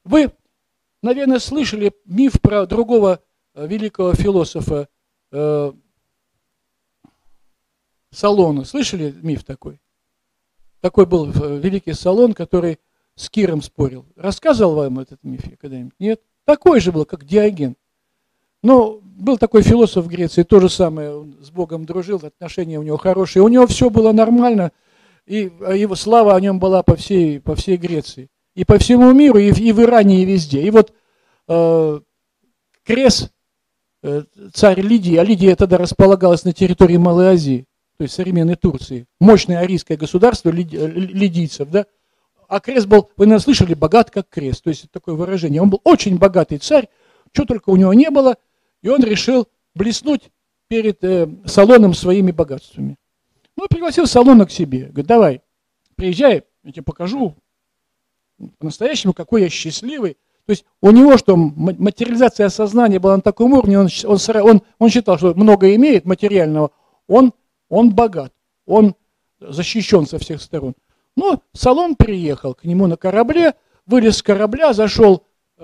Вы, наверное, слышали миф про другого великого философа Солона. Слышали миф такой? Такой был великий Солон, который с Киром спорил. Рассказывал вам этот миф когда-нибудь? Нет? Такой же был, как Диоген. Но был такой философ в Греции, то же самое, он с Богом дружил, отношения у него хорошие. У него все было нормально, и его слава о нем была по всей Греции. И по всему миру, и в Иране, и везде. И вот Крес, царь Лидии, а Лидия тогда располагалась на территории Малой Азии, то есть современной Турции, мощное арийское государство лидийцев, да? А Крес был, вы, наверное, слышали, богат как Крес, то есть это такое выражение. Он был очень богатый царь, что только у него не было, и он решил блеснуть перед Солоном своими богатствами. Ну, пригласил Солона к себе, говорит, давай, приезжай, я тебе покажу по-настоящему, какой я счастливый. То есть у него, что материализация сознания была на таком уровне, он считал, что много имеет материального, он богат, он защищен со всех сторон. Но Солон приехал к нему на корабле, вылез с корабля, зашел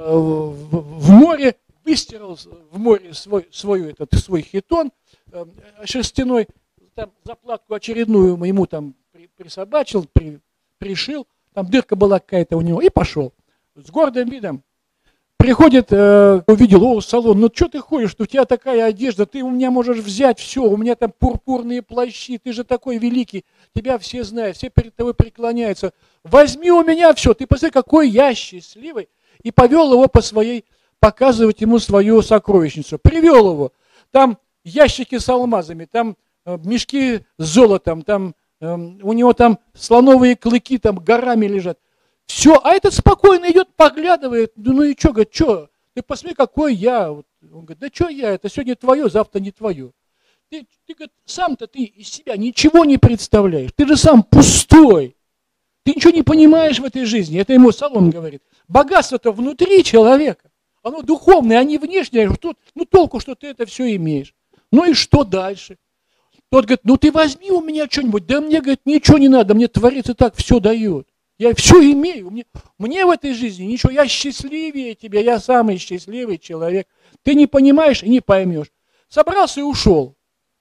в море, выстирал в море свой хитон шерстяной, там заплатку очередную ему там присобачил, пришил, там дырка была какая-то у него, и пошел. С гордым видом приходит, увидел, о, Солон, ну что ты ходишь, что у тебя такая одежда, ты у меня можешь взять все, у меня там пурпурные плащи, ты же такой великий, тебя все знают, все перед тобой преклоняются, возьми у меня все, ты посмотри, какой я счастливый. И повел его показывать ему свою сокровищницу. Привел его, там ящики с алмазами, там мешки с золотом, там у него там слоновые клыки там горами лежат. Все, а этот спокойно идет, поглядывает, ну и что, говорит, что, ты посмотри, какой я. Он говорит, да что я, это сегодня твое, завтра не твое. Ты говорит, сам-то ты из себя ничего не представляешь, ты же сам пустой. Ты ничего не понимаешь в этой жизни, это ему Солон говорит. Богатство-то внутри человека, оно духовное, а не внешнее. Ну толку, что ты это все имеешь. Ну и что дальше? Тот говорит, ну ты возьми у меня что-нибудь. Да мне, говорит, ничего не надо, мне Творец и так все дает. Я все имею, мне в этой жизни ничего, я счастливее тебя, я самый счастливый человек. Ты не понимаешь и не поймешь. Собрался и ушел.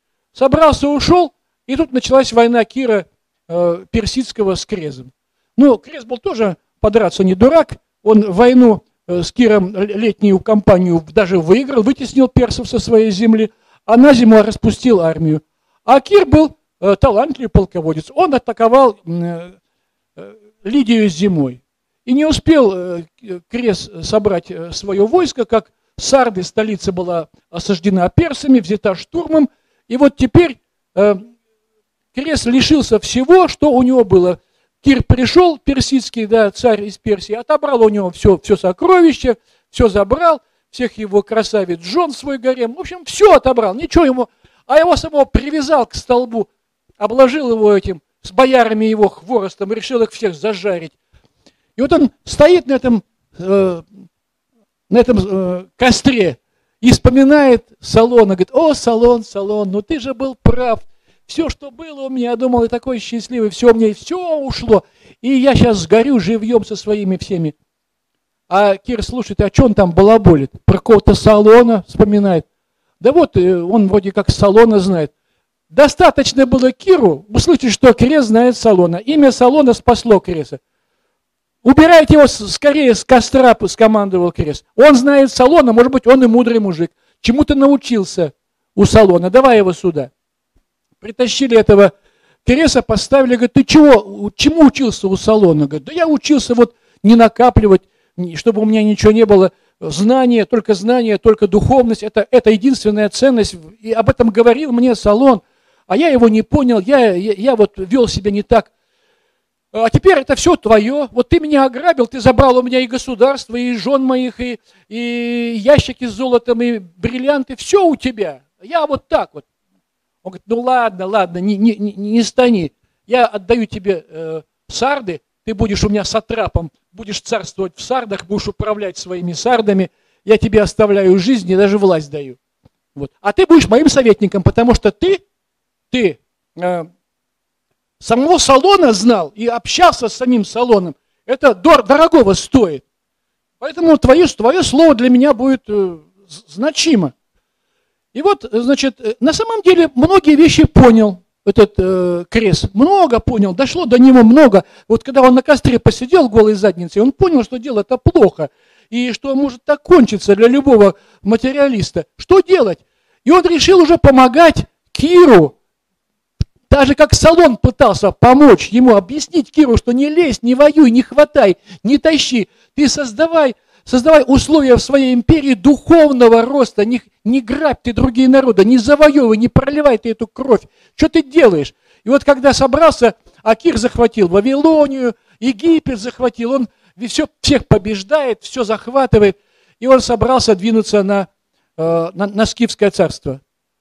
И тут началась война Кира Персидского с Крезом. Ну, Крез был тоже подраться не дурак, он войну с Киром летнюю кампанию даже выиграл, вытеснил персов со своей земли, а на зиму распустил армию. А Кир был талантливый полководец, он атаковал Лидию зимой. И не успел Крез собрать свое войско, как Сарды, столица была осаждена персами, взята штурмом, и вот теперь Крез лишился всего, что у него было. Кир пришел, персидский, да, царь из Персии, отобрал у него все сокровища, все забрал, всех его красавиц жен в свой гарем, в общем, все отобрал, ничего ему, а его самого привязал к столбу, обложил его этим, с боярами его хворостом, решил их всех зажарить. И вот он стоит на этом костре и вспоминает Солона, говорит, о, Солон, ну ты же был прав. Все, что было у меня, я думал, я такой счастливый, все у меня, все ушло, и я сейчас сгорю живьем со своими всеми. А Кир слушает, а что он там балаболит? Про какого-то Солона вспоминает. Да вот, он вроде как Солона знает. Достаточно было Киру услышать, что Крес знает Солона. Имя Солона спасло Креса. Убирайте его скорее с костра, скомандовал Крес. Он знает Солона, может быть, он и мудрый мужик. Чему-то научился у Солона, давай его сюда. Притащили этого Креса, поставили, говорит, ты чему учился у Солона? Говорит, да я учился вот не накапливать, чтобы у меня ничего не было. Знание, только духовность, это единственная ценность. И об этом говорил мне Солон, а я его не понял, я вот вел себя не так. А теперь это все твое. Вот ты меня ограбил, ты забрал у меня и государство, и жен моих, и ящики с золотом, и бриллианты, все у тебя. Я вот так вот. Он говорит, ну ладно, не стани. Я отдаю тебе сарды, ты будешь у меня сатрапом, будешь царствовать в сардах, будешь управлять своими сардами, я тебе оставляю жизнь и даже власть даю. Вот. А ты будешь моим советником, потому что ты самого Солона знал и общался с самим Солоном. Это дорогого стоит. Поэтому твое слово для меня будет значимо. И вот, значит, на самом деле многие вещи понял этот крест. Много понял, дошло до него много. Вот когда он на костре посидел голой задницей, он понял, что дело это плохо. И что может так кончиться для любого материалиста. Что делать? И он решил уже помогать Киру. Даже как Солон пытался помочь ему, объяснить Киру, что не лезь, не воюй, не хватай, не тащи. Ты создавай условия в своей империи духовного роста, не грабь ты другие народы, не завоевывай, не проливай ты эту кровь. Что ты делаешь? И вот когда собрался, а Кир захватил Вавилонию, Египет захватил, он всех побеждает, все захватывает, и он собрался двинуться на Скифское царство,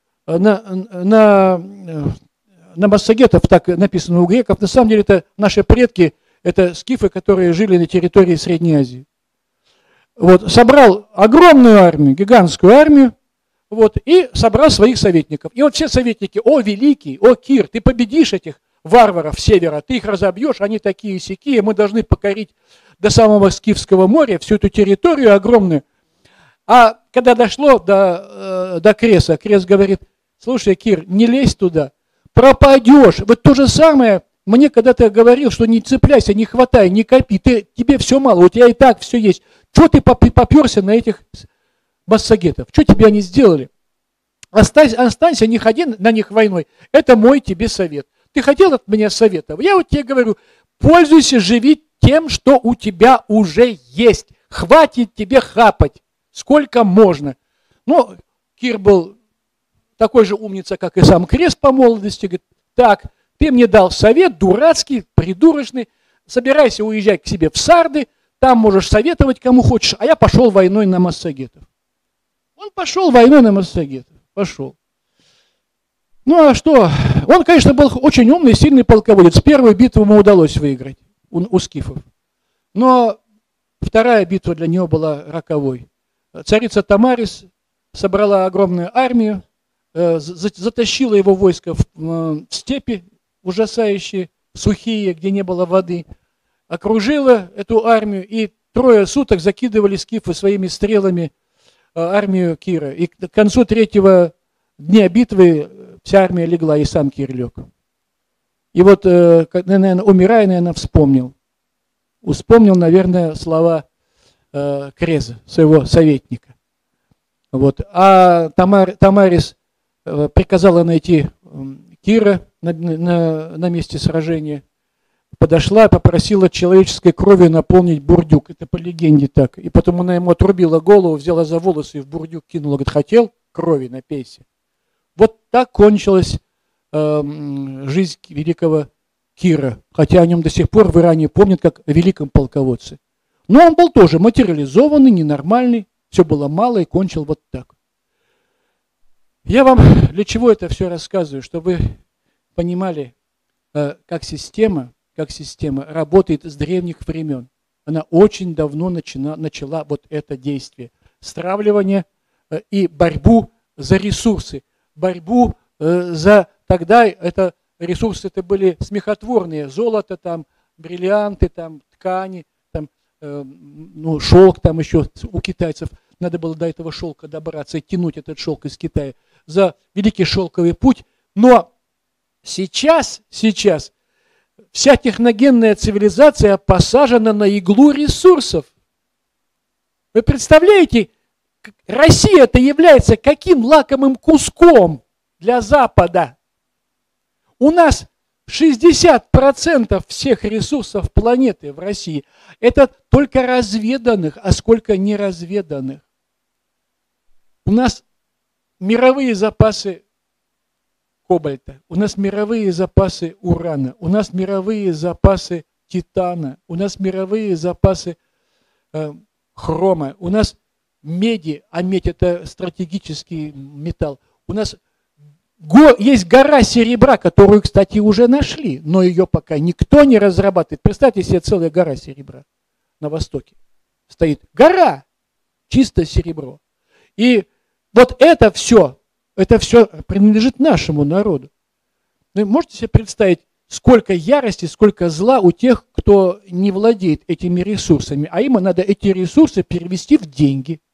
на массагетов, так написано у греков. На самом деле это наши предки, это скифы, которые жили на территории Средней Азии. Вот, собрал огромную армию, гигантскую армию, вот, и собрал своих советников. И вот все советники: о, великий, о, Кир, ты победишь этих варваров севера, ты их разобьешь, они такие сякие, мы должны покорить до самого Скифского моря всю эту территорию огромную. А когда дошло до Креса, Крес говорит: слушай, Кир, не лезь туда, пропадешь. Вот то же самое мне когда-то говорил, что не цепляйся, не хватай, не копи, тебе все мало, у тебя и так все есть. Чего ты поперся на этих массагетов? Что тебе они сделали? Останься, не ходи на них войной. Это мой тебе совет. Ты хотел от меня совета? Я вот тебе говорю, пользуйся, живи тем, что у тебя уже есть. Хватит тебе хапать, сколько можно. Но Кир был такой же умница, как и сам Крес по молодости. Говорит: так, ты мне дал совет, дурацкий, придурочный, собирайся уезжать к себе в Сарды, там можешь советовать кому хочешь, а я пошел войной на массагетов. Он пошел войной на массагетов, пошел. Ну а что? Он, конечно, был очень умный, сильный полководец. Первую битву ему удалось выиграть у скифов. Но вторая битва для него была роковой. Царица Тамарис собрала огромную армию, затащила его войско в степи ужасающие, сухие, где не было воды, окружила эту армию, и 3 суток закидывали скифы своими стрелами армию Кира. И к концу 3-го дня битвы вся армия легла, и сам Кир лег. И вот, наверное, умирая, наверное, вспомнил, наверное, слова Креза, своего советника. Вот. А Тамарис приказала найти Кира на месте сражения, подошла, попросила человеческой кровью наполнить бурдюк. Это по легенде так. И потом она ему отрубила голову, взяла за волосы и в бурдюк кинула. Говорит: хотел крови, напейся. Вот так кончилась жизнь великого Кира. Хотя о нем до сих пор в Иране помнят как о великом полководце. Но он был тоже материализованный, ненормальный. Все было мало и кончил вот так. Я вам для чего это все рассказываю? Чтобы вы понимали, как система работает с древних времен. Она очень давно начала вот это действие. Стравливание и борьбу за ресурсы. Борьбу за... Тогда это ресурсы это были смехотворные. Золото, там, бриллианты, там, ткани, там, шелк там еще у китайцев. Надо было до этого шелка добраться и тянуть этот шелк из Китая. За великий шелковый путь. Но сейчас вся техногенная цивилизация посажена на иглу ресурсов. Вы представляете, Россия-то является каким лакомым куском для Запада? У нас 60% всех ресурсов планеты в России – это только разведанных, а сколько неразведанных. У нас мировые запасы кобальта, у нас мировые запасы урана, у нас мировые запасы титана, у нас мировые запасы хрома, у нас меди, а медь это стратегический металл, у нас есть гора серебра, которую, кстати, уже нашли, но ее пока никто не разрабатывает. Представьте себе, целая гора серебра на востоке стоит. Гора, чисто серебро. И вот это все принадлежит нашему народу. Вы можете себе представить, сколько ярости, сколько зла у тех, кто не владеет этими ресурсами, а им надо эти ресурсы перевести в деньги.